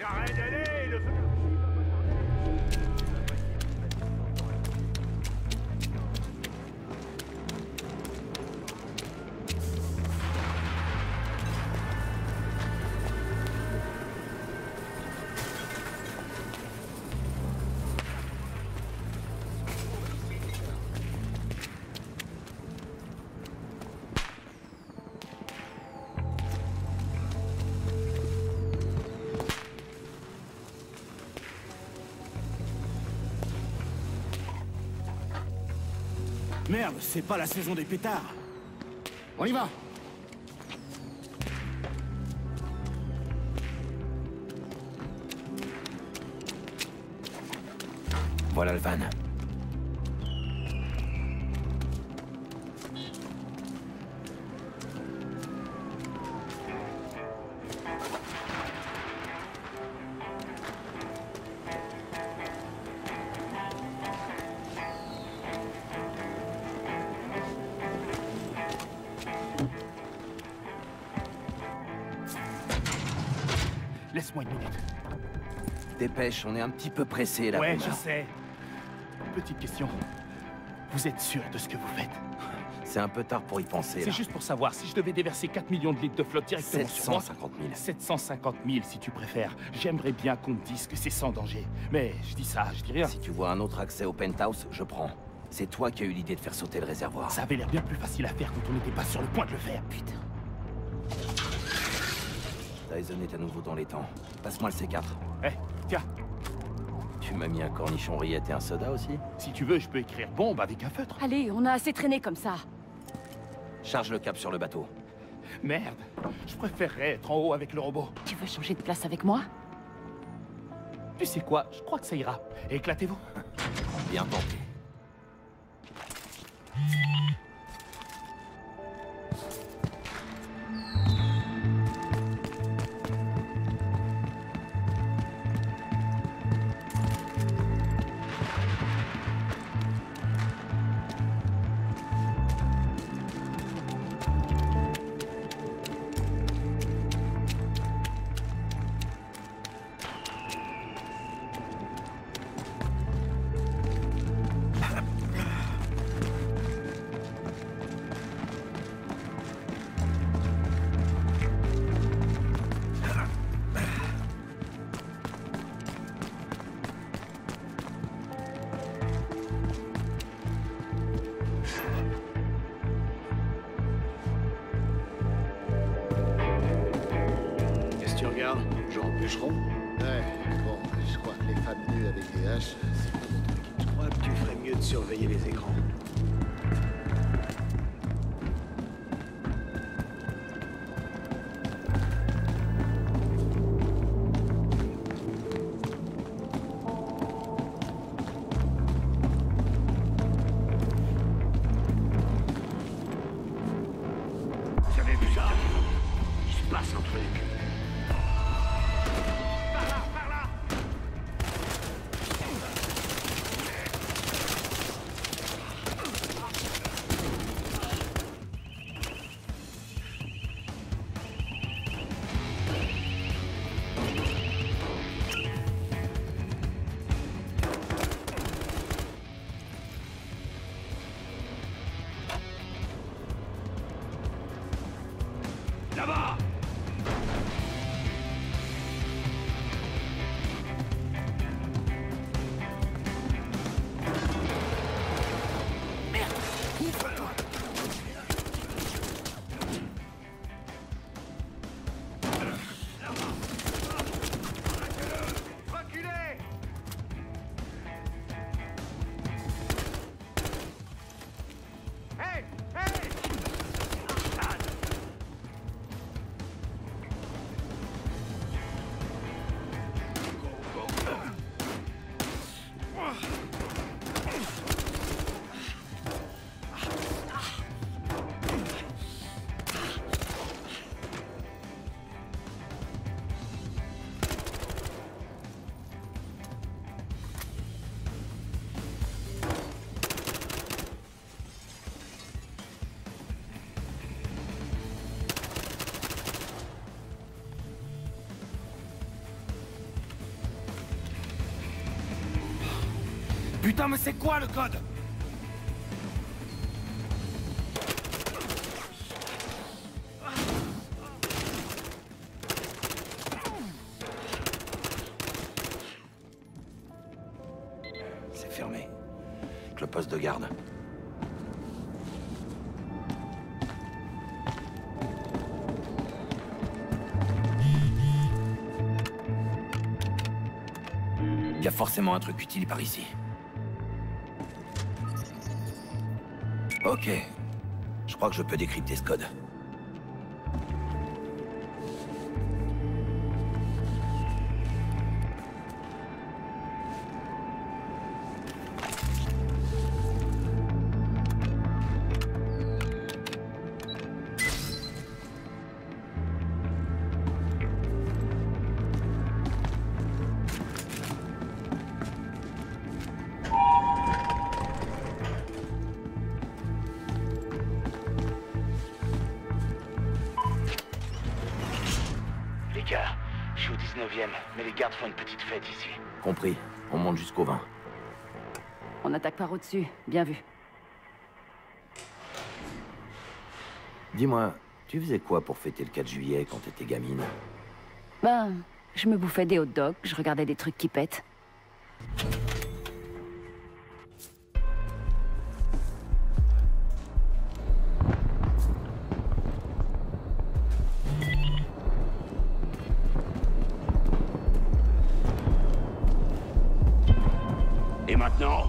carré d'aller, le... Merde, c'est pas la saison des pétards. On y va. Voilà le van. Laisse-moi une minute. Dépêche, on est un petit peu pressé là. Ouais, je sais. Petite question. Vous êtes sûr de ce que vous faites? C'est un peu tard pour y penser. C'est juste pour savoir, si je devais déverser 4 millions de litres de flotte directement sur moi... 750 000. 750 000 si tu préfères. J'aimerais bien qu'on me dise que c'est sans danger. Mais je dis ça, je dis rien. Si tu vois un autre accès au penthouse, je prends. C'est toi qui as eu l'idée de faire sauter le réservoir. Ça avait l'air bien plus facile à faire quand on n'était pas sur le point de le faire. Putain. Tyson est à nouveau dans les temps. Passe-moi le C4. Eh, tiens. Tu m'as mis un cornichon rillette et un soda aussi? Si tu veux, je peux écrire bombe avec un feutre. Allez, on a assez traîné comme ça. Charge le cap sur le bateau. Merde. Je préférerais être en haut avec le robot. Tu veux changer de place avec moi? Tu sais quoi? Je crois que ça ira. Éclatez-vous. Bien tenté. Jean Bûcheron? Ouais, bon, je crois que les femmes nues avec des haches, c'est pas mon truc. Je crois que tu ferais mieux de surveiller les écrans. J'avais vu ça. Il se passe un truc. Putain, mais c'est quoi le code? C'est fermé. Le poste de garde. Il y a forcément un truc utile par ici. Ok. Je crois que je peux décrypter ce code. Les gars, je suis au 19e, mais les gardes font une petite fête ici. Compris. On monte jusqu'au 20. On attaque par au-dessus. Bien vu. Dis-moi, tu faisais quoi pour fêter le 4 juillet quand t'étais gamine? Ben, je me bouffais des hot dogs, je regardais des trucs qui pètent. Et maintenant?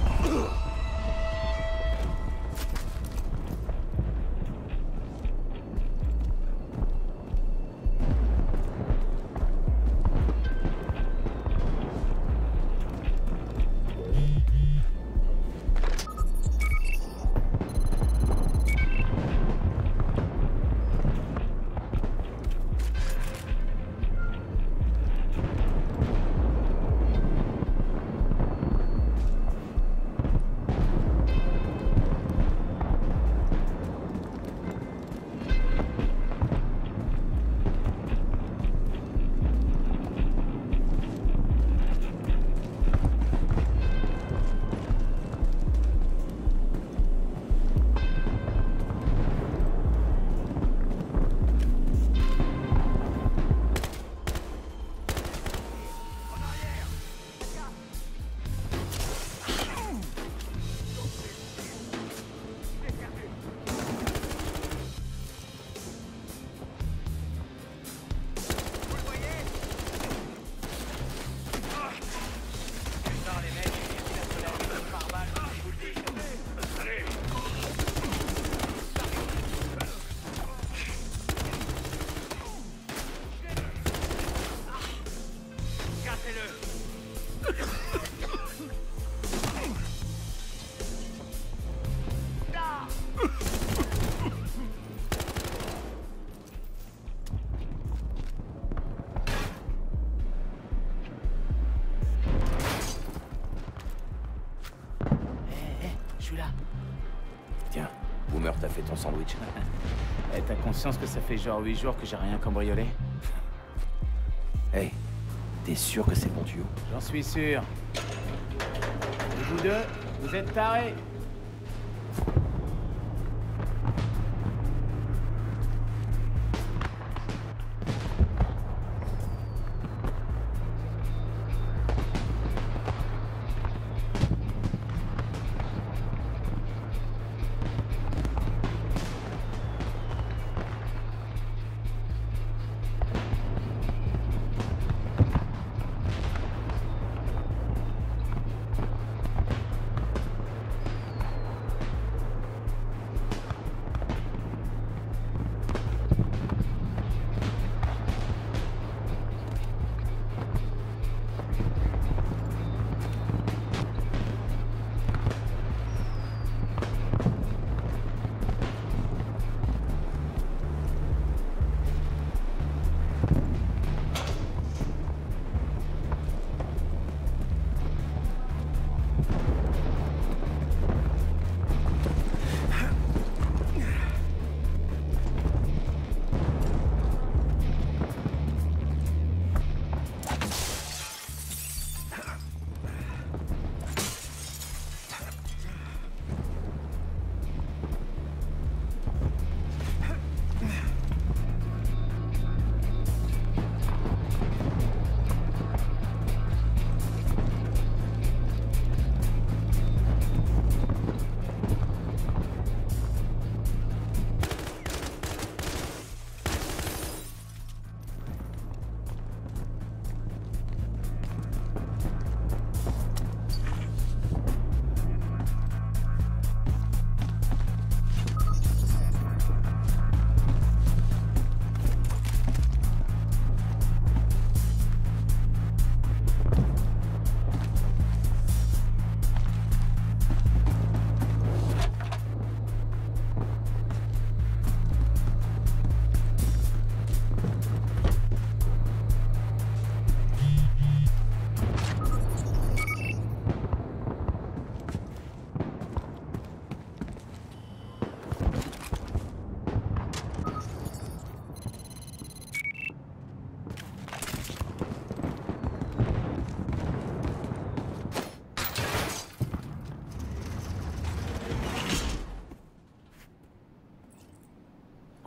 Je suis là. Tiens, Boomer t'a fait ton sandwich. Eh, t'as conscience que ça fait genre 8 jours que j'ai rien cambriolé? Hey, t'es sûr que c'est le bon tuyau? J'en suis sûr. Et vous deux, vous êtes tarés.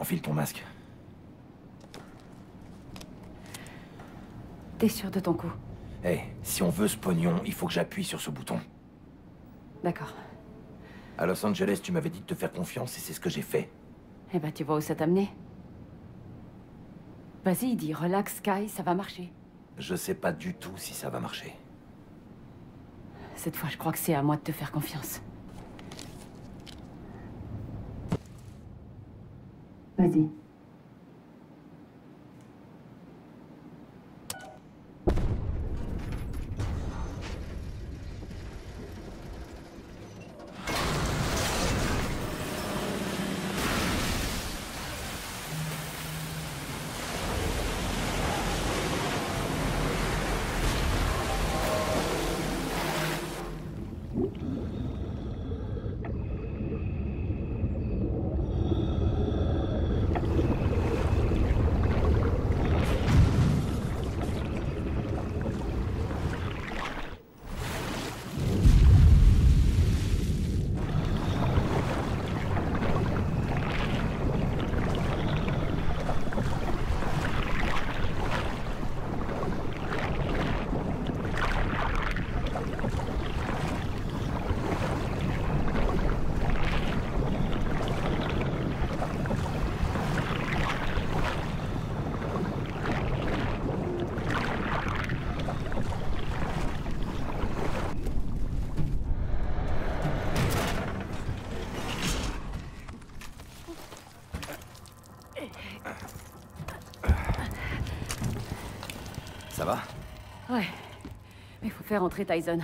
Enfile ton masque. T'es sûr de ton coup? Hey, si on veut ce pognon, il faut que j'appuie sur ce bouton. D'accord. À Los Angeles, tu m'avais dit de te faire confiance et c'est ce que j'ai fait. Eh ben, tu vois où ça t'a mené. Vas-y, dis, relax, Sky, ça va marcher. Je sais pas du tout si ça va marcher. Cette fois, je crois que c'est à moi de te faire confiance. Vas-y. Ça va? Ouais. Il faut faire entrer Tyson.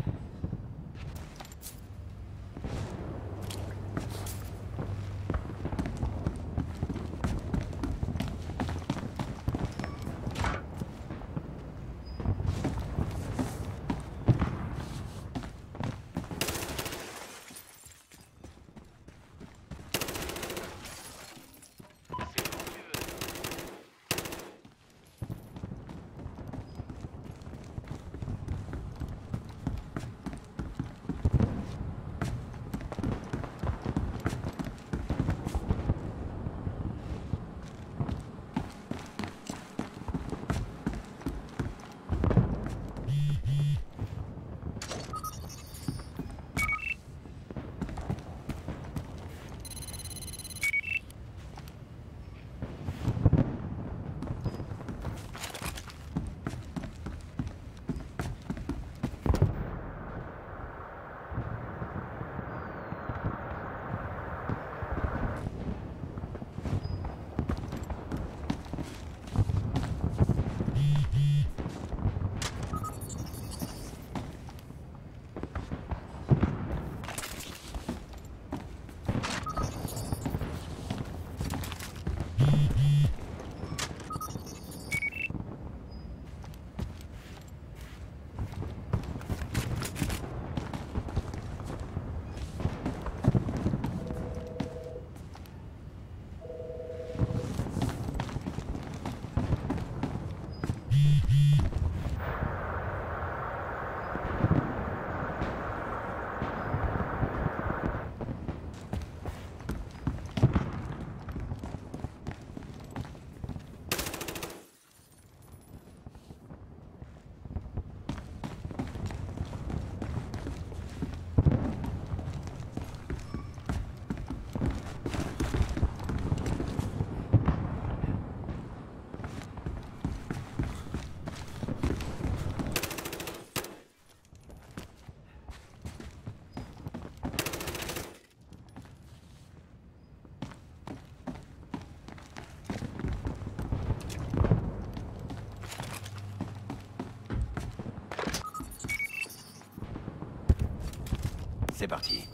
C'est parti.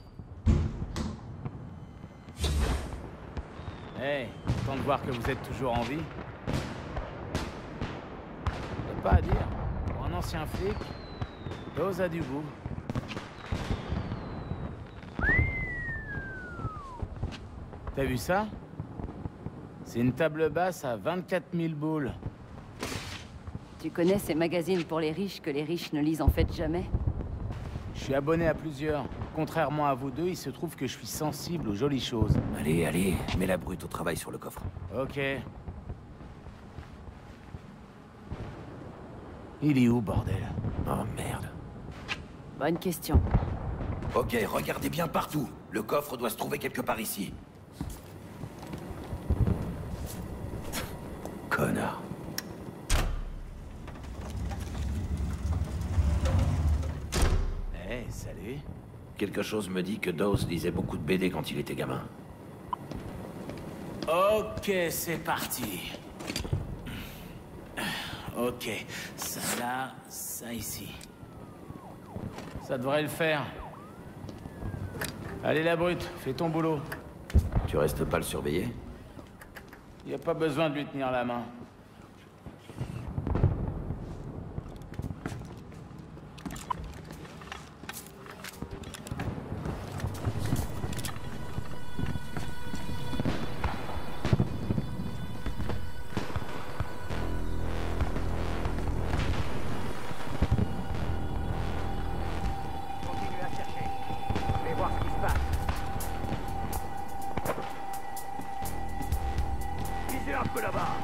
Hey, content de voir que vous êtes toujours en vie. Y'a pas à dire. Pour un ancien flic, Dose a du goût. T'as vu ça? C'est une table basse à 24 000 boules. Tu connais ces magazines pour les riches que les riches ne lisent en fait jamais? Je suis abonné à plusieurs. Contrairement à vous deux, il se trouve que je suis sensible aux jolies choses. Allez, allez, mets la brute au travail sur le coffre. Ok. Il est où, bordel? Oh merde. Bonne question. Ok, regardez bien partout. Le coffre doit se trouver quelque part ici. Connard. Eh, salut. Quelque chose me dit que Dawes lisait beaucoup de BD quand il était gamin. Ok, c'est parti. Ok, ça là, ça ici. Ça devrait le faire. Allez la brute, fais ton boulot. Tu restes pas le surveiller? Y a pas besoin de lui tenir la main. Continuez à chercher. Je vais voir ce qui se passe. Visez un peu là-bas.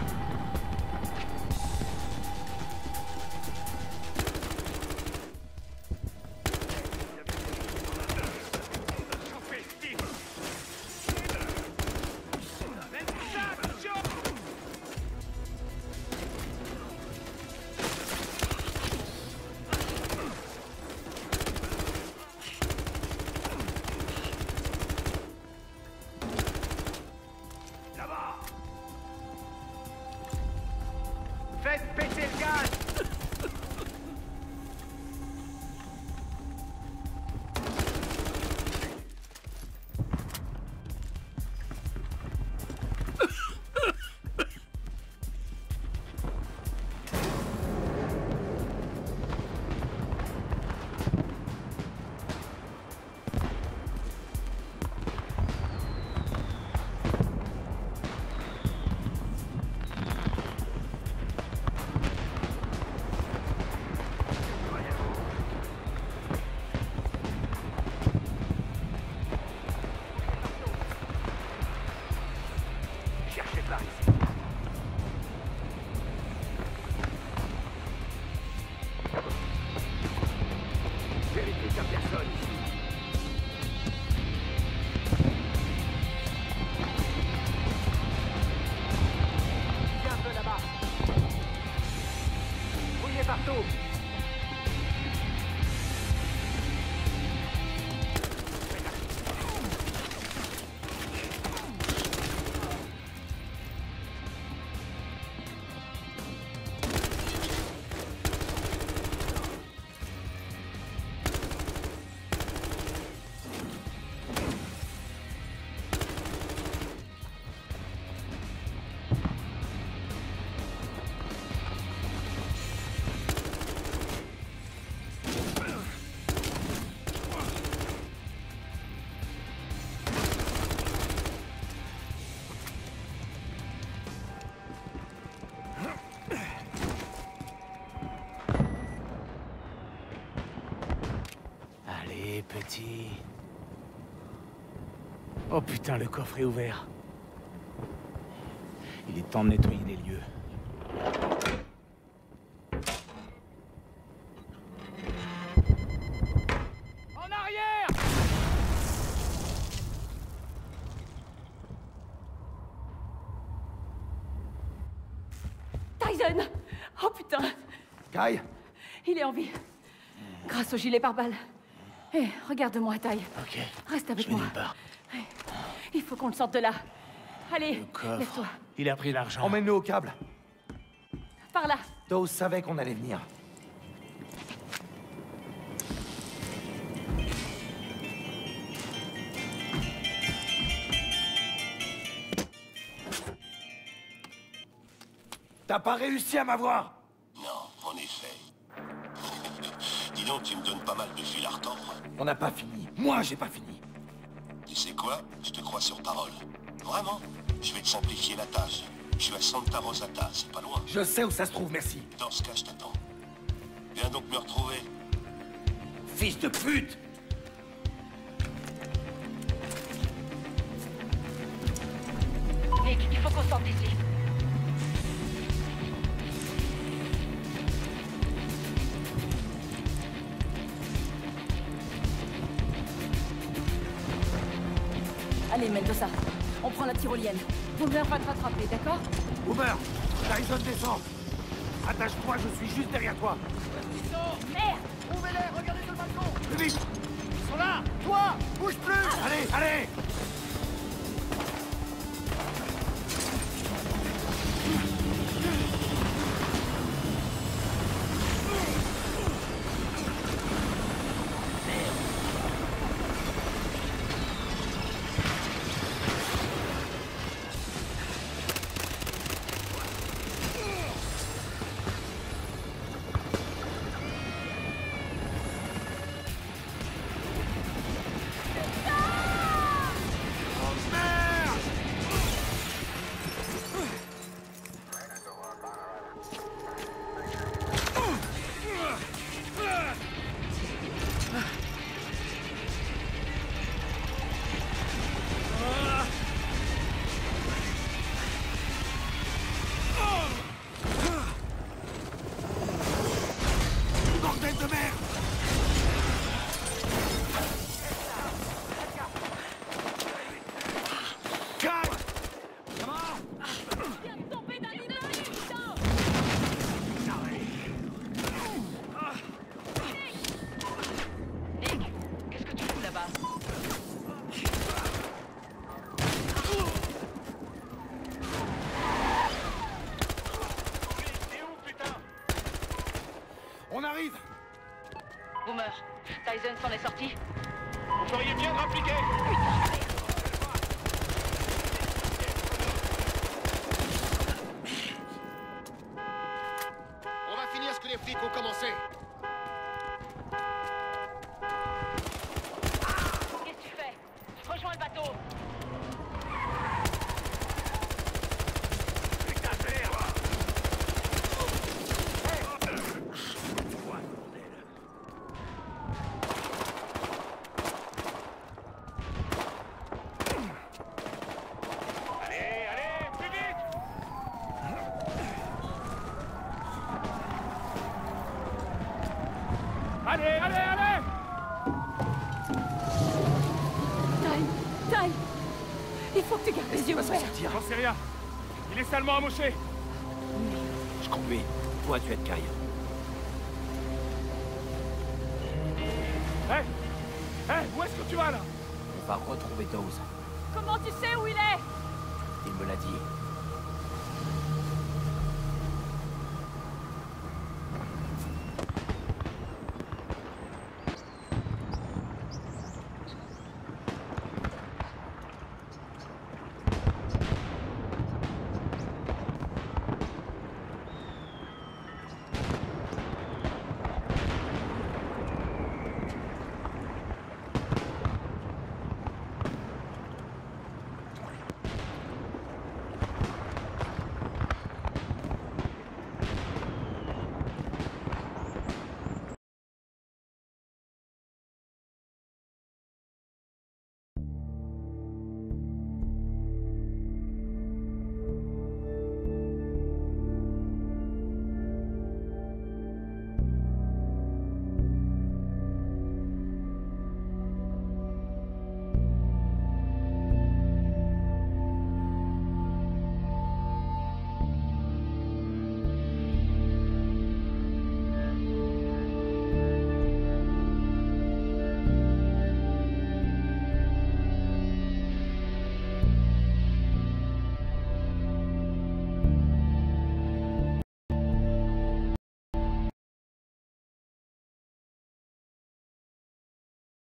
Faites péter le gaz! Cherchez par ici. Vérifiez qu'il n'y a personne ici. Viens un peu là-bas. Fouillez partout. Allez, petit. Oh putain, le coffre est ouvert. Il est temps de nettoyer les lieux. En arrière! Tyson! Oh putain! Kai? Il est en vie. Grâce au gilet pare-balles. Hé, regarde-moi, Ty. Ok. Reste avec Je vais moi. nulle part. Il faut qu'on le sorte de là. Allez, Le coffre. lève-toi. Il a pris l'argent. Emmène-le au câble. Par là. Dawes savait qu'on allait venir. T'as pas réussi à m'avoir! Non, en effet. Dis donc, tu me donnes pas mal de fil à retordre. On n'a pas fini. Moi, j'ai pas fini. Tu sais quoi? Je te crois sur parole. Vraiment? Je vais te simplifier la tâche. Je suis à Santa Rosata, c'est pas loin. Je sais où ça se trouve, merci. Dans ce cas, je t'attends. Viens donc me retrouver. Fils de pute! faut sortir d'ici. Allez, Mendoza, on prend la tyrolienne. Boomer va te rattraper, d'accord? Boomer, Tyson descend. Attache-toi, je suis juste derrière toi. Merde! Ouvrez-les, regardez sur le balcon. Plus vite. Ils sont là. Toi, bouge plus. Allez, allez. On arrive. Boomer, Tyson s'en est sorti? Vous feriez bien de rappliquer. On va finir ce que les flics ont commencé. Qu'est-ce que tu fais? Rejoins le bateau! Putain de merde. Allez, allez, allez! Ty! Il faut que tu gardes les yeux ouverts! J'en sais rien. Il est salement amoché. Je conduis. Toi, tu es de caille. Hé! Hé, où est-ce que tu vas, là? On va retrouver Dawes. Comment tu sais où il est? Il me l'a dit.